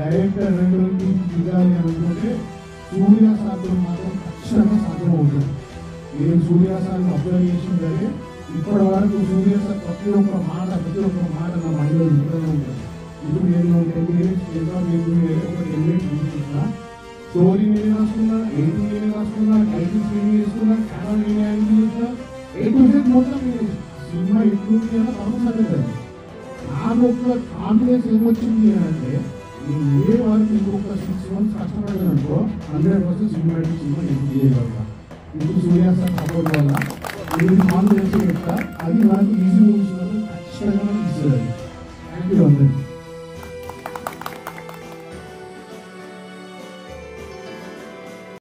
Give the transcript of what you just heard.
Director 2 రోజులు దిగాలి అనుకుంటే సూర్య సార్తో మాత్రం ఖచ్చితంగా సాధ్యమవుతుంది. నేను సూర్య సార్ని అబ్జర్వ్ చేసిందే ఇప్పటి వరకు సూర్య సార్ ప్రతి ఒక్క మాట నా మైండ్లో ఉంటూనే ఉంటుంది. ఇప్పుడు నేను 10 minutes ఒక 10 minutes చూసుకున్నా, స్టోరీ నేనే రాసుకున్నా, ఎడిటింగ్ నేనే రాసుకున్నా, టైటిల్స్ నేనే చేసుకున్నా, కెమెరా నేనే యాంగిల్ చేసిన, A-Z మొత్తం నేనే. సినిమా ఎట్లుంది అన్న పర్సనల్ కదా. నాకు ఒక కాన్ఫిడెన్స్ ఏమొచ్చింది అంటే నేను ఏ వారికి ఇంకొక 6 months కష్టపడలేదు అనుకో 100% సినిమా ఎడిట్ చేయగలుగుతా. ఇప్పుడు సూర్య సార్ సపోర్ట్ వల్ల నేను కాన్ఫిడెన్స్ చెప్తా. అది మనకి ఈజీ మూవీస్ ఖచ్చితంగా ఇస్తుంది. Thank you.